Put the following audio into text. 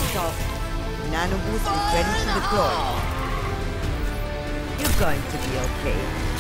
off. Nano boost is ready to deploy. You're going to be okay.